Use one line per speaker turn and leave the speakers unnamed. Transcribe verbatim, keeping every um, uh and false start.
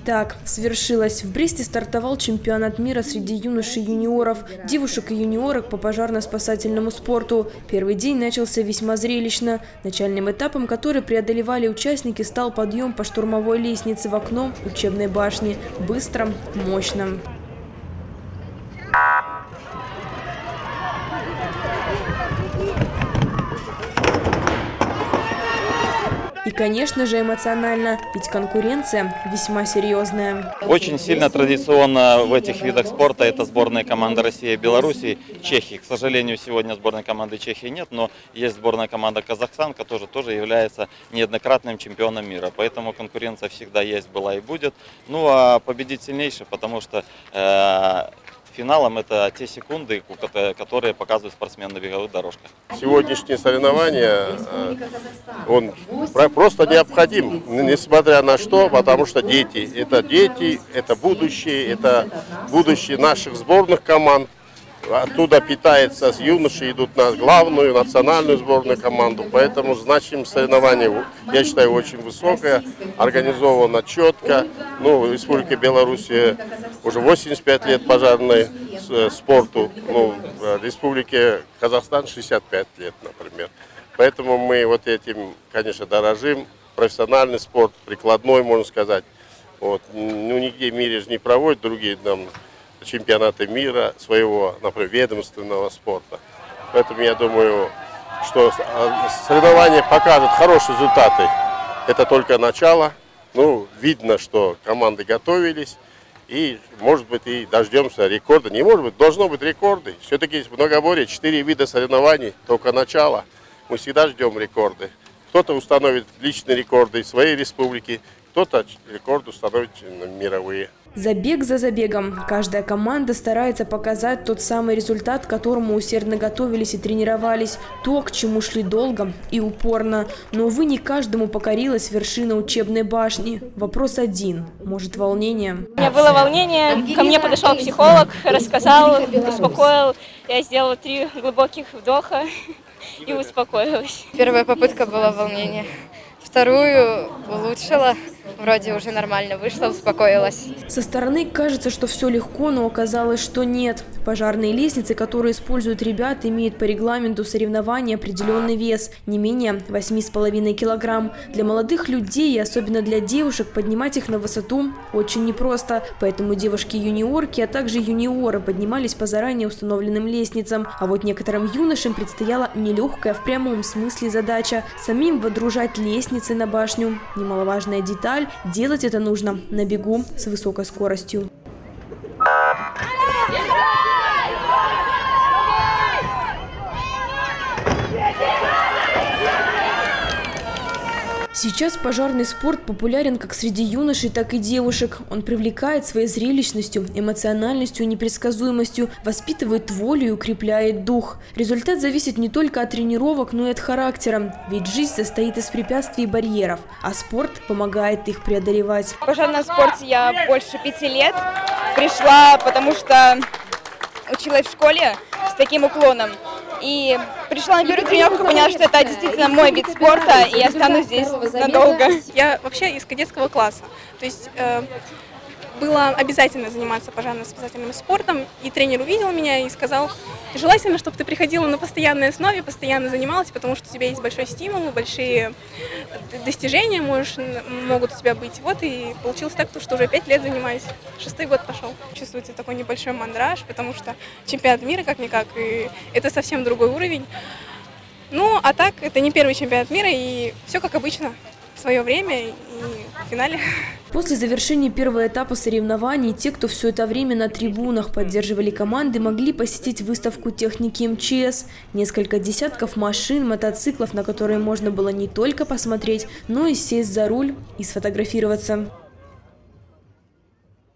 Итак, свершилось. В Бресте стартовал чемпионат мира среди юношей и юниоров, девушек и юниорок по пожарно-спасательному спорту. Первый день начался весьма зрелищно. Начальным этапом, который преодолевали участники, стал подъем по штурмовой лестнице в окно учебной башни. Быстро, мощно. И, конечно же, эмоционально, ведь конкуренция весьма серьезная.
Очень сильно традиционно в этих видах спорта это сборная команда России и Беларуси, Чехии. К сожалению, сегодня сборной команды Чехии нет, но есть сборная команда Казахстан, которая тоже является неоднократным чемпионом мира. Поэтому конкуренция всегда есть, была и будет. Ну а победить сильнейший, потому что э, финалом это те секунды, которые показывают спортсмен на беговых дорожках.
Сегодняшнее соревнование, он просто необходим, несмотря на что, потому что дети, это дети, это будущее, это будущее наших сборных команд. Оттуда питается, с юношей идут на главную национальную сборную команду, поэтому значимость соревнования, я считаю, очень высокая, организована четко. Ну, Республика Беларусь уже восемьдесят пять лет пожарной спорту, ну, в Республике Казахстан шестьдесят пять лет, например. Поэтому мы вот этим, конечно, дорожим. Профессиональный спорт, прикладной, можно сказать. Вот. Ну, нигде в мире же не проводят другие там чемпионаты мира своего, например, ведомственного спорта. Поэтому я думаю, что соревнования покажут хорошие результаты. Это только начало. Ну, видно, что команды готовились. И, может быть, и дождемся рекорда. Не может быть, должно быть рекорды. Все-таки есть многоборье, четыре вида соревнований, только начало. Мы всегда ждем рекорды. Кто-то установит личные рекорды в своей республике, кто-то рекорд установит мировые.
Забег за забегом. Каждая команда старается показать тот самый результат, к которому усердно готовились и тренировались. То, к чему шли долго и упорно. Но, увы, не каждому покорилась вершина учебной башни. Вопрос один. Может, волнение?
У меня было волнение. Ко мне подошел психолог, рассказал, успокоил. Я сделала три глубоких вдоха и успокоилась.
Первая попытка была волнение. Вторую улучшила, вроде уже нормально вышла, успокоилась.
Со стороны кажется, что все легко, но оказалось, что нет. Пожарные лестницы, которые используют ребята, имеют по регламенту соревнований определенный вес, не менее восьми с половиной килограмм. Для молодых людей, и особенно для девушек, поднимать их на высоту очень непросто. Поэтому девушки-юниорки, а также юниоры поднимались по заранее установленным лестницам. А вот некоторым юношам предстояла нелегкая в прямом смысле задача – самим водружать лестницы на башню. Немаловажная деталь – делать это нужно на бегу с высокой скоростью. Сейчас пожарный спорт популярен как среди юношей, так и девушек. Он привлекает своей зрелищностью, эмоциональностью и непредсказуемостью, воспитывает волю и укрепляет дух. Результат зависит не только от тренировок, но и от характера. Ведь жизнь состоит из препятствий и барьеров, а спорт помогает их преодолевать.
В пожарном спорте я больше пяти лет. Пришла, потому что училась в школе с таким уклоном. И пришла на первую тренировку, поняла, что это действительно мой вид спорта, и я останусь здесь надолго.
Я вообще из кадетского класса, то есть э, было обязательно заниматься пожарно-спасательным спортом, и тренер увидел меня и сказал, желательно, чтобы ты приходила на постоянной основе, постоянно занималась, потому что у тебя есть большой стимул, большие достижения можешь, могут у тебя быть. Вот и получилось так, что уже пять лет занимаюсь, шестой год пошел. Чувствуется такой небольшой мандраж, потому что чемпионат мира как-никак, и это совсем другой уровень. Ну, а так, это не первый чемпионат мира, и все как обычно, в свое время и в финале.
После завершения первого этапа соревнований, те, кто все это время на трибунах поддерживали команды, могли посетить выставку техники эм че эс. Несколько десятков машин, мотоциклов, на которые можно было не только посмотреть, но и сесть за руль и сфотографироваться.